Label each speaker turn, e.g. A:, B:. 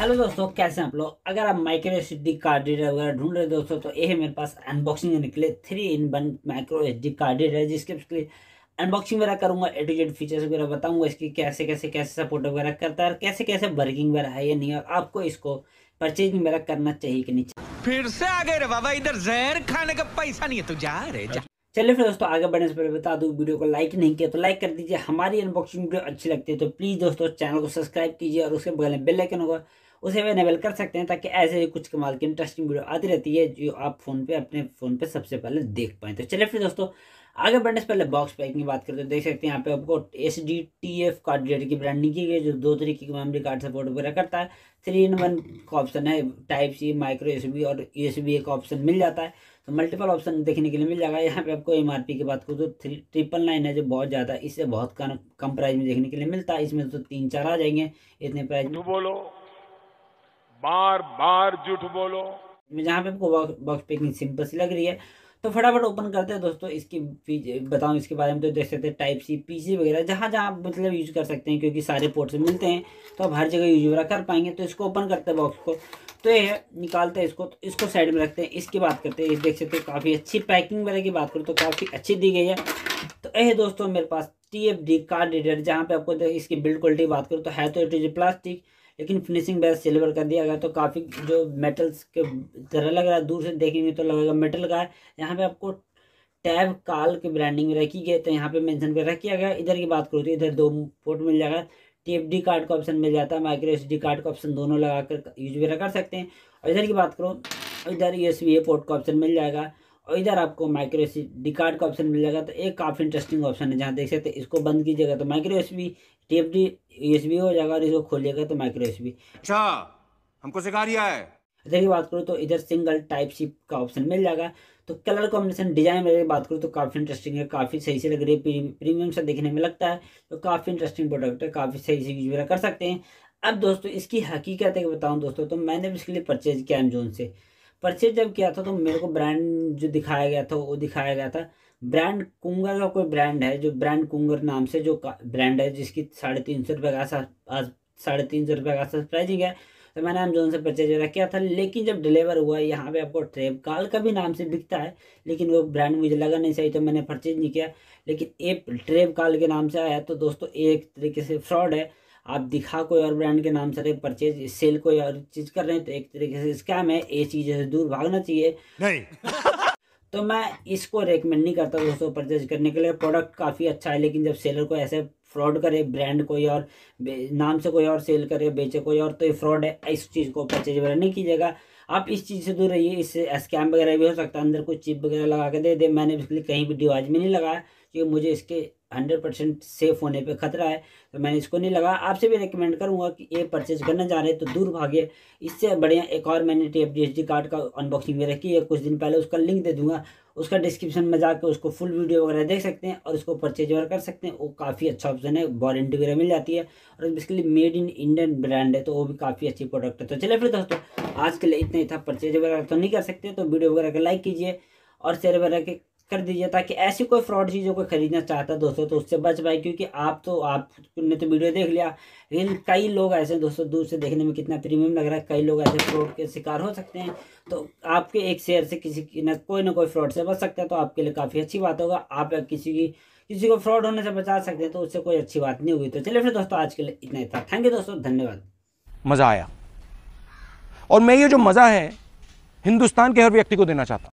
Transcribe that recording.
A: Hello दोस्तों, कैसे हैं आप लोग। अगर आप माइक्रो एसडी कार्ड रीडर वगैरह ढूंढ रहे हो दोस्तों, तो ये है मेरे पास अनबॉक्सिंग करने के लिए 3-in-1 micro SD card reader है, जिसके लिए अनबॉक्सिंग वगैरह करूंगा, ए टू जेड फीचर्स वगैरह बताऊंगा, इसकी कैसे सपोर्ट वगैरह करता है और कैसे वर्किंग वगैरह है या नहीं, और आपको इसको परचेज वगैरह करना चाहिए कि नहीं।
B: फिर से आ गए रे बाबा, इधर जहर खाने का पैसा नहीं है, तू जा रे जा।
A: चलिए फिर दोस्तों, आगे बढ़ने से पहले बता दूं, वीडियो को लाइक नहीं किया तो लाइक कर दीजिए। हमारी अनबॉक्सिंग वीडियो अच्छी लगती है तो प्लीज दोस्तों चैनल को सब्सक्राइब कीजिए और उसके बगल में बेल आइकन होगा, उसे भी इनेबल कर सकते हैं, ताकि ऐसे ही कुछ कमाल की इंटरेस्टिंग वीडियो आती रहती है जो आप अपने फोन पे सबसे पहले देख पाए। तो चलिए फिर दोस्तों, आगे बढ़ने से पहले बॉक्स पैकिंग की बात करें तो देख सकते हैं यहाँ पे आपको SDTF कार्ड रीडर की ब्रांडिंग की गई, जो 2 तरीके की मेमोरी कार्ड सपोर्ट वगैरह करता है। 3-in-1 का ऑप्शन है, टाइप सी, माइक्रो USB और USB का ऑप्शन मिल जाता है, तो मल्टीपल ऑप्शन देखने के लिए मिल जाएगा। यहाँ पे आपको MRP की बात करूँ तो 999 है, जो बहुत ज़्यादा, इससे बहुत कम प्राइस में देखने के लिए मिलता है। इसमें तो 3-4 आ जाएंगे इतने प्राइस में।
C: बोलो, बार बार झूठ बोलो।
A: जहाँ पे आपको बॉक्स पैकिंग सिंपल सी लग रही है, तो फटाफट ओपन करते हैं दोस्तों। इसकी बताऊं इसके बारे में तो देख सकते हैं टाइप सी, PC वगैरह जहाँ जहाँ आप मतलब यूज कर सकते हैं, क्योंकि सारे पोर्ट से मिलते हैं तो आप हर जगह यूज वगैरह कर पाएंगे। तो इसको ओपन करते हैं बॉक्स को, तो ये है, निकालते हैं इसको, तो इसको साइड में रखते हैं। इसकी बात करते हैं, देख सकते हैं काफ़ी अच्छी पैकिंग वगैरह की बात करूँ तो काफ़ी अच्छी दी गई है। तो ये है दोस्तों मेरे पास TFD कार्ड रीडर, जहाँ पे आपको इसकी बिल्ड क्वालिटी बात करूँ तो है तो इट इज प्लास्टिक, लेकिन फिनिशिंग बेस सिल्वर कर दिया गया, तो काफ़ी जो मेटल्स के तरह लग रहा है, दूर से देखेंगे तो लगेगा मेटल का है। यहाँ पे आपको टैब काल की ब्रांडिंग में रखी गई, तो यहाँ पे मेंशन कर रखा गया। इधर की बात करूँ तो इधर 2 पोर्ट मिल जाएगा, TFD कार्ड का ऑप्शन मिल जाता है, माइक्रो SD कार्ड का ऑप्शन, दोनों लगाकर यूज वगैरह कर सकते हैं। और इधर की बात करूँ, इधर USB पोर्ट का ऑप्शन मिल जाएगा, और इधर आपको माइक्रो SD कार्ड का ऑप्शन मिल जाएगा। तो एक काफ़ी इंटरेस्टिंग ऑप्शन है, जहाँ देख सकते हैं इसको बंद कीजिएगा तो माइक्रो USB TFD USB हो जाएगा, और इसको खोलिएगा तो माइक्रो USB।
B: अच्छा, हमको सिखा रिया है।
A: इधर की बात करूँ तो इधर सिंगल टाइप सी का ऑप्शन मिल जाएगा। तो कलर कॉम्बिनेशन डिजाइन वगैरह बात करूँ तो काफ़ी इंटरेस्टिंग है, काफ़ी सही से लग रही है, प्रीमियम सा देखने में लगता है। तो काफ़ी इंटरेस्टिंग प्रोडक्ट है, काफ़ी सही से यूज वगैरह कर सकते हैं। अब दोस्तों इसकी हकीकत है बताऊँ दोस्तों, तो मैंने भी इसके लिए परचेज किया अमेजोन से। परचेज जब किया था तो मेरे को ब्रांड जो दिखाया गया था वो दिखाया गया था ब्रांड कुंगर का, कोई ब्रांड है जो ब्रांड कुंगर नाम से जो ब्रांड है, जिसकी 350 रुपये का आज 350 रुपये का आसपास प्राइसिंग है। तो मैंने अमेजोन से परचेज वगैरह किया था, लेकिन जब डिलीवर हुआ यहाँ पे आपको ट्रेबकाल का भी नाम से बिकता है, लेकिन वो ब्रांड मुझे लगा नहीं सही, तो मैंने परचेज नहीं किया। लेकिन एक ट्रेबकाल के नाम से आया, तो दोस्तों एक तरीके से फ्रॉड है। आप दिखा कोई और ब्रांड के नाम से परचेज सेल कोई और चीज़ कर रहे हैं, तो एक तरीके से स्कैम है। ये चीज़ से दूर भागना चाहिए
B: नहीं।
A: तो मैं इसको रेकमेंड नहीं करता दोस्तों परचेज करने के लिए। प्रोडक्ट काफ़ी अच्छा है, लेकिन जब सेलर को ऐसे फ्रॉड करे, ब्रांड कोई और नाम से कोई और सेल करे, बेचे कोई और, तो ये फ्रॉड है। इस चीज़ को परचेज वगैरह नहीं कीजिएगा, आप इस चीज़ से दूर रहिए। इससे स्कैम वगैरह भी हो सकता है, अंदर कोई चिप वगैरह लगा के दे दे। मैंने इसके लिए कहीं भी डिवाइस में नहीं लगाया, क्योंकि मुझे इसके 100% सेफ होने पे खतरा है, तो मैंने इसको नहीं लगा। आपसे भी रिकमेंड करूंगा कि ये परचेज करने जा रहे हैं तो दूर भागिए। इससे बढ़िया एक और मैंने TFD SD कार्ड का अनबॉक्सिंग में रखी है कुछ दिन पहले, उसका लिंक दे दूंगा, उसका डिस्क्रिप्शन में जाकर उसको फुल वीडियो वगैरह देख सकते हैं और उसको परचेज वगैरह कर सकते हैं। वो काफ़ी अच्छा ऑप्शन है, वारंटी वगैरह मिल जाती है, और basically made in Indian brand है, तो वो भी काफ़ी अच्छी प्रोडक्ट है। तो चलिए फिर दोस्तों, आज के लिए इतना ही था। परचेज वगैरह तो नहीं कर सकते, तो वीडियो वगैरह का लाइक कीजिए और शेयर वगैरह के कर दीजिए, ताकि ऐसी कोई फ्रॉड चीज़ों को खरीदना चाहता है दोस्तों तो उससे बच पाए। क्योंकि आपने तो वीडियो देख लिया, लेकिन कई लोग ऐसे दोस्तों, दूर से देखने में कितना प्रीमियम लग रहा है, कई लोग ऐसे फ्रॉड के शिकार हो सकते हैं। तो आपके एक शेयर से किसी ना कोई फ्रॉड से बच सकता है, तो आपके लिए काफ़ी अच्छी बात होगा। आप किसी को फ्रॉड होने से बचा सकते हैं, तो उससे कोई अच्छी बात नहीं होगी। तो चलिए फिर दोस्तों, आज के लिए इतना ही था। थैंक यू दोस्तों, धन्यवाद।
D: मजा आया, और मैं ये जो मजा है हिंदुस्तान के हर व्यक्ति को देना चाहता हूं।